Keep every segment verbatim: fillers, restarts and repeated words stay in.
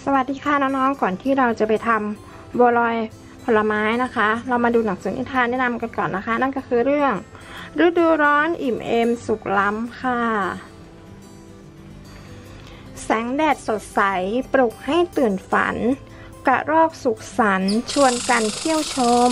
สวัสดีค่ะน้องๆก่อนที่เราจะไปทำบัวลอยผลไม้นะคะเรามาดูหนังสือนิทานแนะนำกันก่อนนะคะนั่นก็คือเรื่องฤดูร้อนอิ่มเอมสุขล้ำค่ะแสงแดดสดใสปลุกให้ตื่นฝันกระรอกสุขสันต์ชวนกันเที่ยวชม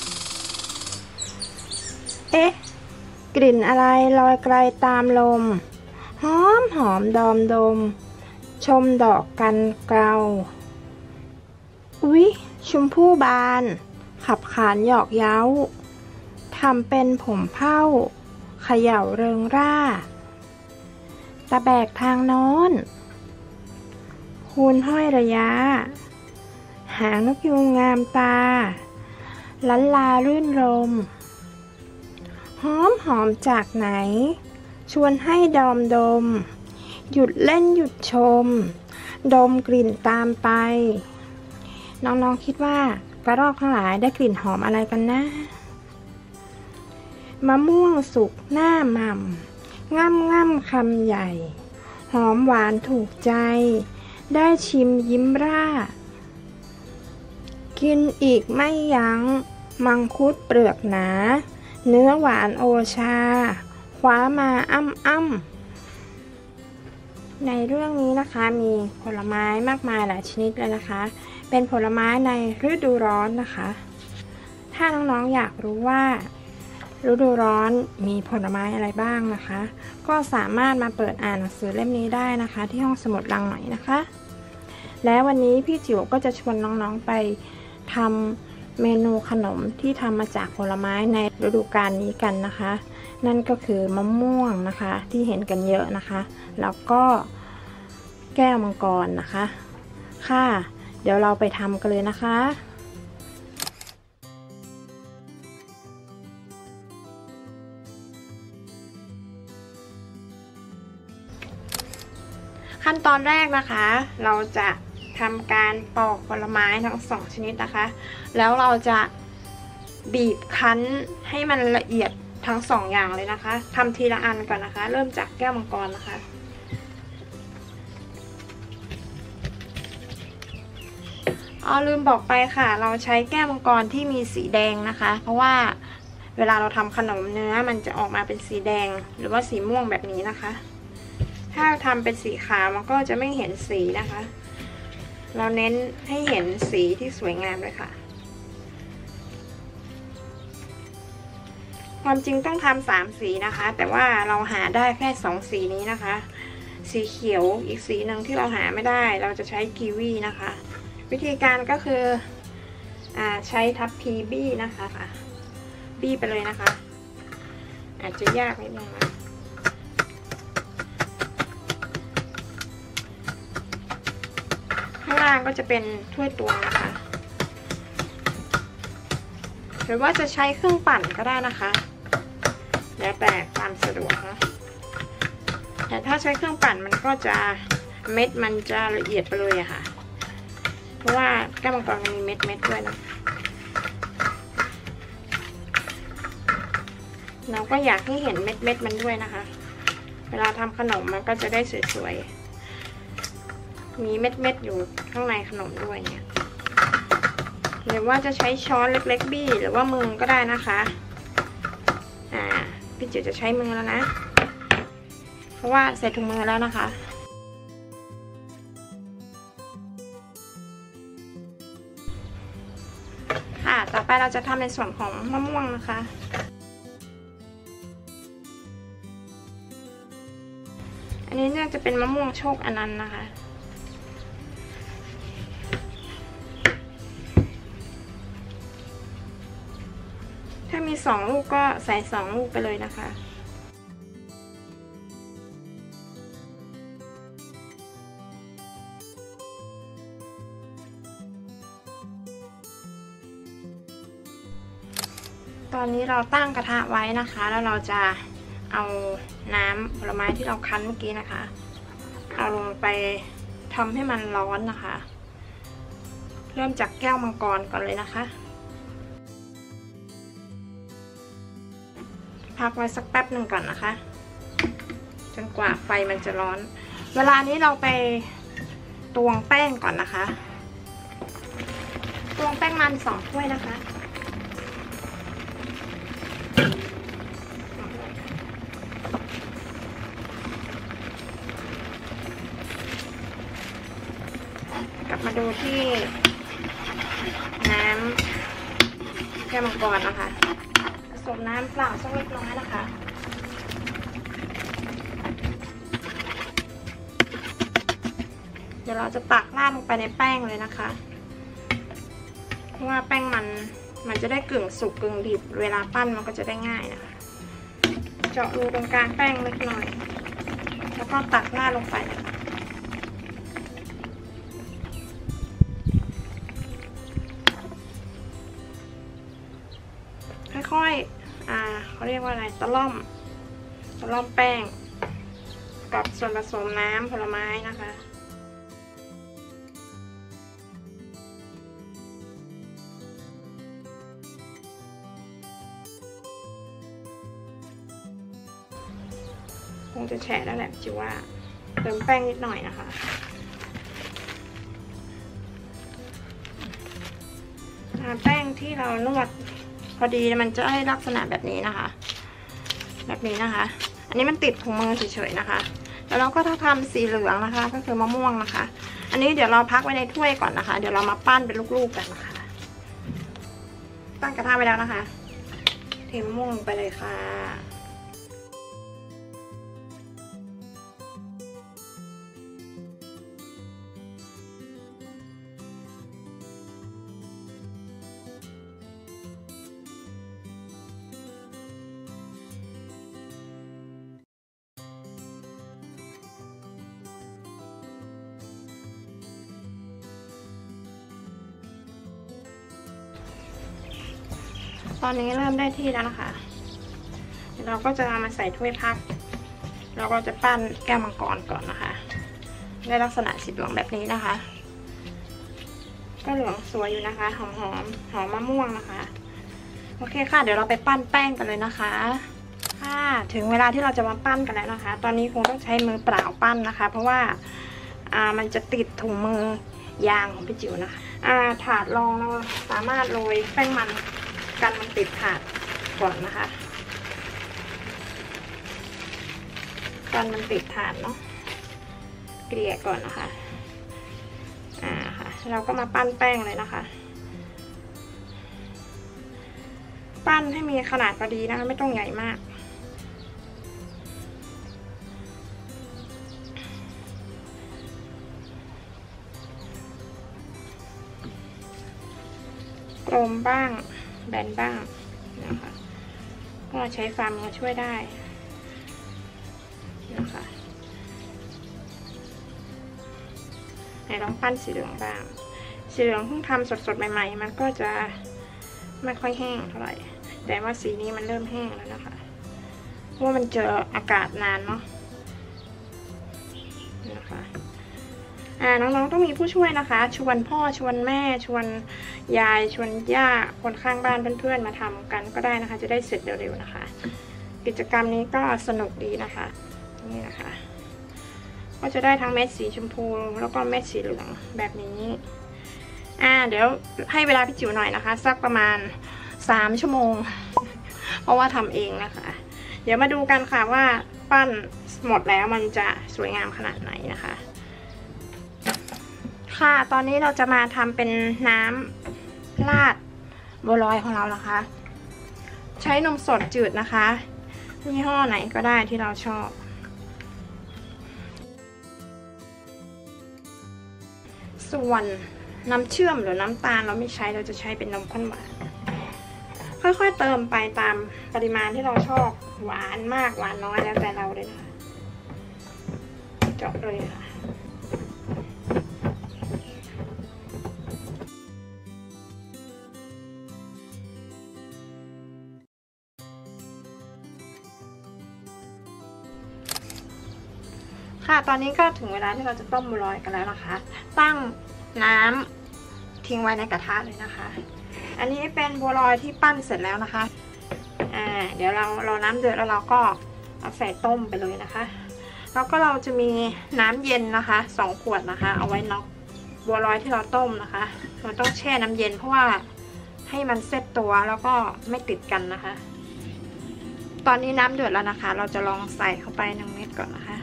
เอ๊ะกลิ่นอะไรลอยไกลตามลมหอมหอมดอมดมชมดอกกันเกลาอุ๊ยชมพู่บานขับขานหยอกเย้าทำเป็นผมเผ้าเขย่าเริงร่าตะแบกทางโน้นคูณห้อยระยะหางนกยูงงามตาลันลารื่นรมหอมหอมจากไหนชวนให้ดอมดมหยุดเล่นหยุดชมดมกลิ่นตามไปน้องๆคิดว่ากระรอกทั้งหลายได้กลิ่นหอมอะไรกันนะมะม่วงสุกหน้าหม่ำง่ำง่ำคำใหญ่หอมหวานถูกใจได้ชิมยิ้มร่ากินอีกไม่ยั้งมังคุดเปลือกหนาเนื้อหวานโอชาคว้ามาอ้ำอ้ำในเรื่องนี้นะคะมีผลไม้มากมายหลายชนิดเลยนะคะเป็นผลไม้ในฤดูร้อนนะคะถ้าน้องๆอยากรู้ว่าฤดูร้อนมีผลไม้อะไรบ้างนะคะก็สามารถมาเปิดอ่านหนังสือเล่มนี้ได้นะคะที่ห้องสมุดรังไหนนะคะและวันนี้พี่จิ๋วก็จะชวนน้องๆไปทำเมนูขนมที่ทำมาจากผลไม้ในฤดูกาลนี้กันนะคะนั่นก็คือมะม่วงนะคะที่เห็นกันเยอะนะคะแล้วก็แก้วมังกรนะคะค่ะเดี๋ยวเราไปทำกันเลยนะคะขั้นตอนแรกนะคะเราจะทำการปอกผลไม้ทั้งสองชนิดนะคะแล้วเราจะบีบคั้นให้มันละเอียดทั้งสองอย่างเลยนะคะทำทีละอันก่อนนะคะเริ่มจากแก้วมังกรนะคะอ๋อลืมบอกไปค่ะเราใช้แก้วมังกรที่มีสีแดงนะคะเพราะว่าเวลาเราทำขนมเนื้อมันจะออกมาเป็นสีแดงหรือว่าสีม่วงแบบนี้นะคะถ้าทำเป็นสีขาวมันก็จะไม่เห็นสีนะคะเราเน้นให้เห็นสีที่สวยงามด้วยค่ะความจริงต้องทำสามสีนะคะแต่ว่าเราหาได้แค่สองสีนี้นะคะสีเขียวอีกสีหนึ่งที่เราหาไม่ได้เราจะใช้กีวีนะคะวิธีการก็คืออ่าใช้ทัพพีบี้นะคะบี้ไปเลยนะคะอาจจะยากนิดนึงนะข้างล่างก็จะเป็นถ้วยตวงนะคะหรือว่าจะใช้เครื่องปั่นก็ได้นะคะแล้วแต่ความสะดวกนะแต่ถ้าใช้เครื่องปั่นมันก็จะเม็ดมันจะละเอียดไปเลยอะค่ะเพราะว่าแก้วมังกรมันมีเม็ดเม็ดด้วยนะเราก็อยากให้เห็นเม็ดเม็ดมันด้วยนะคะเวลาทำขนมมันก็จะได้สวยๆมีเม็ดเม็ดอยู่ข้างในขนมด้วยเนี่ยหรือว่าจะใช้ช้อนเล็กๆบี้หรือว่ามือก็ได้นะคะอ่าพี่จิ๋วจะใช้มือแล้วนะเพราะว่าใส่ถุงมือแล้วนะคะค่ะต่อไปเราจะทำในส่วนของมะม่วงนะคะอันนี้เนี่ยจะเป็นมะม่วงโชคอนันต์นะคะถ้ามีสองลูกก็ใส่สองลูกไปเลยนะคะตอนนี้เราตั้งกระทะไว้นะคะแล้วเราจะเอาน้ำผลไม้ที่เราคั้นเมื่อกี้นะคะเอาลงไปทำให้มันร้อนนะคะเริ่มจากแก้วมังกรก่อนเลยนะคะพักไว้สักแป๊บหนึ่งก่อนนะคะจนกว่าไฟมันจะร้อนเวลานี้เราไปตวงแป้งก่อนนะคะตวงแป้งมันสองถ้วยนะคะกลับมาดูที่น้ำแก้วมังกรนะคะผสมน้ำเปล่าสักเล็กน้อยนะคะเดี๋ยวเราจะตักราดลงไปในแป้งเลยนะคะเพราะว่าแป้งมันมันจะได้กึ่งสุกกึ่งดิบเวลาปั้นมันก็จะได้ง่ายนะคะเจาะรูตรงกลางแป้งเล็กน้อยแล้วก็ตักราดลงไปนะคะค่อยๆอ่าเขาเรียกว่าอะไรตะล่อมตะล่อมแป้งกับส่วนผสมน้ำผลไม้นะคะคงจะแฉะแล้วแหละจิว่าเติมแป้งนิดหน่อยนะคะแป้งที่เรานวดพอดีมันจะให้ลักษณะแบบนี้นะคะแบบนี้นะคะอันนี้มันติดถุงมือเฉยๆนะคะแล้วเราก็ถ้าทำสีเหลืองนะคะก็คือมะม่วงนะคะอันนี้เดี๋ยวเราพักไว้ในถ้วยก่อนนะคะเดี๋ยวเรามาปั้นเป็นลูกๆกันนะคะตั้งกระทะไว้แล้วนะคะเทมะม่วงลงไปเลยค่ะตอนนี้เริ่มได้ที่แล้วนะคะเราก็จะมาใส่ถ้วยพักเราก็จะปั้นแก้วมังกรก่อนนะคะได้ลักษณะสีเหลืองแบบนี้นะคะก็เหลืองสวยอยู่นะคะหอมหอมหอมมะม่วงนะคะโอเคค่ะเดี๋ยวเราไปปั้นแป้งกันเลยนะคะค่ะถึงเวลาที่เราจะมาปั้นกันแล้วนะคะตอนนี้คงต้องใช้มือเปล่าปั้นนะคะเพราะว่าอ่ามันจะติดถุงมือยางของพี่จิ๋วนะคะอ่าถาดรองเราสามารถโรยแป้งมันกันมันติดถาดก่อนนะคะกันมันติดถาดเนาะเกลี่ยก่อนนะคะอ่าค่ะเราก็มาปั้นแป้งเลยนะคะปั้นให้มีขนาดพอดีนะคะไม่ต้องใหญ่มากกลมบ้างแบนบ้างนะคะก็ใช้ฝ่ามือช่วยได้นะคะไหนลองปั้นสีเหลืองบ้างสีเหลืองเพิ่งทำสดๆใหม่ๆมันก็จะไม่ค่อยแห้งเท่าไหร่แต่ว่าสีนี้มันเริ่มแห้งแล้วนะคะเพราะว่ามันเจออากาศนานเนาะนะคะอ่าน้องๆต้องมีผู้ช่วยนะคะชวนพ่อชวนแม่ชวนยายชวนย่าคนข้างบ้านเพื่อนๆมาทำกันก็ได้นะคะจะได้เสร็จเร็วๆนะคะกิจกรรมนี้ก็สนุกดีนะคะนี่นะคะก็จะได้ทั้งเม็ดสีชมพูแล้วก็เม็ดสีเหลืองแบบนี้อ่าเดี๋ยวให้เวลาพี่จิ๋วหน่อยนะคะสักประมาณสามชั่วโมงเพราะว่าทำเองนะคะเดี๋ยวมาดูกันค่ะว่าปั้นหมดแล้วมันจะสวยงามขนาดไหนนะคะค่ะตอนนี้เราจะมาทำเป็นน้ำราดบัวลอยของเรานะคะใช้นมสดจืดนะคะยี่ห้อไหนก็ได้ที่เราชอบส่วนน้ำเชื่อมหรือน้ำตาลเราไม่ใช้เราจะใช้เป็นนมข้นหวานค่อยๆเติมไปตามปริมาณที่เราชอบหวานมากหวานน้อยแล้วแต่เราเลยนะคะเจาะเลยค่ะค่ะตอนนี้ก็ถึงเวลาที่เราจะต้มบัวลอยกันแล้วนะคะตั้งน้ำทิ้งไว้ในกระทะเลยนะคะอันนี้เป็นบัวลอยที่ปั้นเสร็จแล้วนะคะอ่าเดี๋ยวเราเราน้ำเดือดแล้วเราก็เอาใส่ต้มไปเลยนะคะแล้วก็เราจะมีน้ำเย็นนะคะสองขวดนะคะเอาไว้น็อกบัวลอยที่เราต้มนะคะมันต้องแช่น้ำเย็นเพราะว่าให้มันเซตตัวแล้วก็ไม่ติดกันนะคะตอนนี้น้ำเดือดแล้วนะคะเราจะลองใส่เข้าไปหนึ่งเม็ดก่อนนะคะ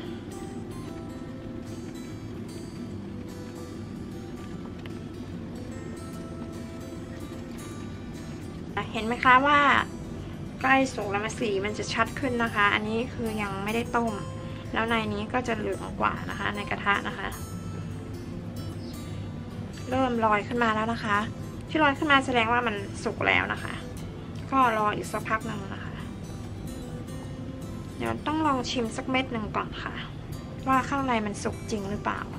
เห็นไหมคะว่าใกล้สุกแล้วมาสีมันจะชัดขึ้นนะคะอันนี้คือยังไม่ได้ต้มแล้วในนี้ก็จะเหลืองกว่านะคะในกระทะนะคะเริ่มลอยขึ้นมาแล้วนะคะที่ลอยขึ้นมาแสดงว่ามันสุกแล้วนะคะก็รออีกสักพักหนึ่งนะคะเดี๋ยวต้องลองชิมสักเม็ดหนึ่งก่อนค่ะว่าข้างในมันสุกจริงหรือเปล่า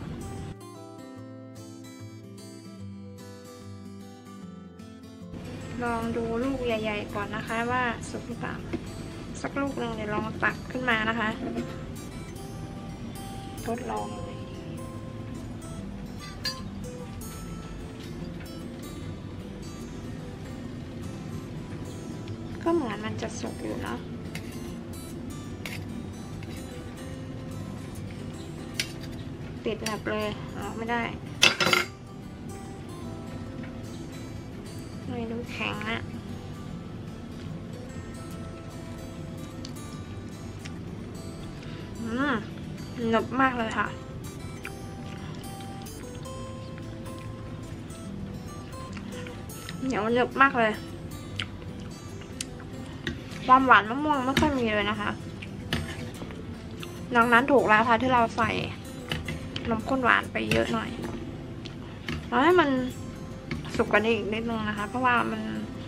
ลองดูลูกใหญ่ๆก่อนนะคะว่าสุกหรือเปล่าสักลูกหนึ่งเดี๋ยวลองตักขึ้นมานะคะทดลองก็เหมือนมันจะสุกอยู่เนาะติดหนับเลยออกไม่ได้ไม่ดูแข็งนะอืมหนึบมากเลยค่ะเหนียวหนึบมากเลยความหวานมะม่วงไม่ค่อยมีเลยนะคะดังนั้นถูกแล้วค่ะที่เราใส่นมข้นหวานไปเยอะหน่อยเอาให้มันสุกกว่านี้อีกนิดนึงนะคะเพราะว่ามัน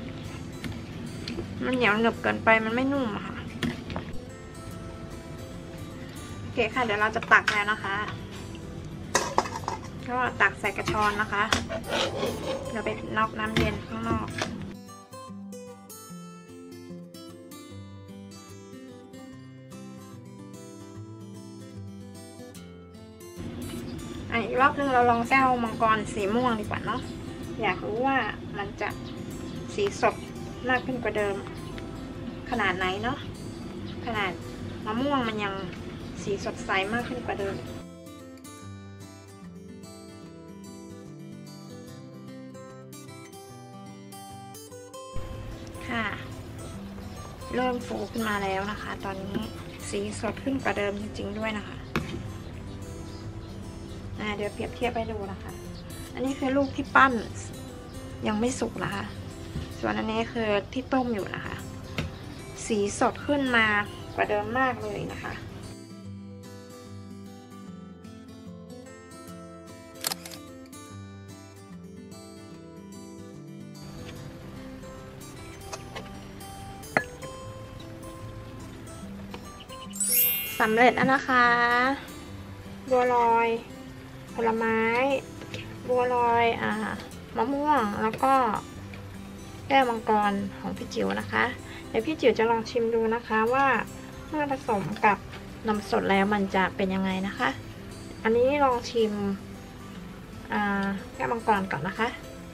มันเหนียวหนึบเกินไปมันไม่นุ่มค่ะโอเคค่ะเดี๋ยวเราจะตักแล้วนะคะก็ตักใส่กระชอนนะคะเราไปนอกน้ำเย็นข้างนอกอีกรอบนึงเราลองแก้วมังกรสีม่วงดีกว่าเนาะอยากรู้ว่ามันจะสีสดมากขึ้นกว่าเดิมขนาดไหนเนาะขนาดมะม่วงมันยังสีสดใสมากขึ้นกว่าเดิมค่ะเริ่มฟูขึ้นมาแล้วนะคะตอนนี้สีสดขึ้นกว่าเดิมจริงๆด้วยนะคะเดี๋ยวเปรียบเทียบให้ดูนะคะอันนี้คือลูกที่ปั้นยังไม่สุกนะคะส่วนอันนี้คือที่ต้มอยู่นะคะสีสดขึ้นมากว่าเดิมมากเลยนะคะสำเร็จแล้วนะคะบัวลอยผลไม้บัวลอยอ่ามะม่วงแล้วก็แก้วมังกรของพี่จิ๋วนะคะเดี๋ยวพี่จิ๋วจะลองชิมดูนะคะว่าเมื่อผสมกับนมสดแล้วมันจะเป็นยังไงนะคะอันนี้ลองชิมอ่าแก้วมังกรก่อนนะคะ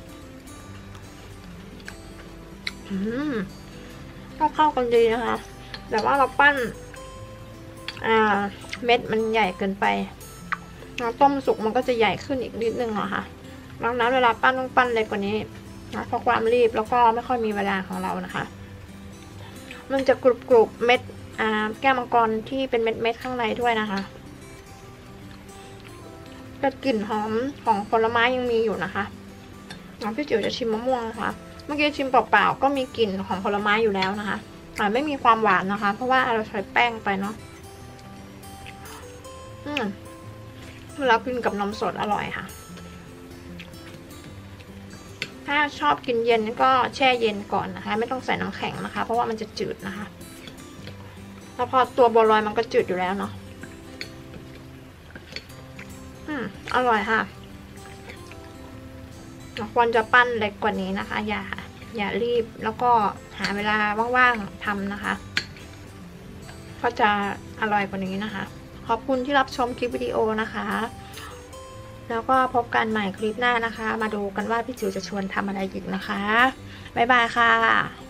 อืมก็เข้ากันดีนะคะแต่ว่าเราปั้นอ่าเม็ดมันใหญ่เกินไปเราต้มสุกมันก็จะใหญ่ขึ้นอีกนิดนึงอะค่ะดังนั้นเวลาปั้นต้องปั้นเล็กกว่านี้นะเพราะความรีบแล้วก็ไม่ค่อยมีเวลาของเรานะคะมันจะกรุบกรุบเม็ดอ่าแก้วมังกรที่เป็นเม็ดเม็ดข้างในด้วยนะคะแต่กลิ่นหอมของผลไม้ยังมีอยู่นะคะพี่จิ๋วจะชิมมะม่วงนะคะเมื่อกี้ชิมเปล่าๆก็มีกลิ่นของผลไม้อยู่แล้วนะคะแต่ไม่มีความหวานนะคะเพราะว่าเราใช้แป้งไปเนาะอืมเวลากินกับนมสดอร่อยค่ะถ้าชอบกินเย็นก็แช่เย็นก่อนนะคะไม่ต้องใส่น้ำแข็งนะคะเพราะว่ามันจะจืดนะคะแล้วพอตัวบัวลอยมันก็จืดอยู่แล้วเนาะอืมอร่อยค่ะควรจะปั้นเล็กกว่านี้นะคะอย่าอย่ารีบแล้วก็หาเวลาว่างๆทำนะคะก็จะอร่อยกว่านี้นะคะขอบคุณที่รับชมคลิปวิดีโอนะคะแล้วก็พบกันใหม่คลิปหน้านะคะมาดูกันว่าพี่จิ๋วจะชวนทำอะไรอีกนะคะบ๊ายบายค่ะ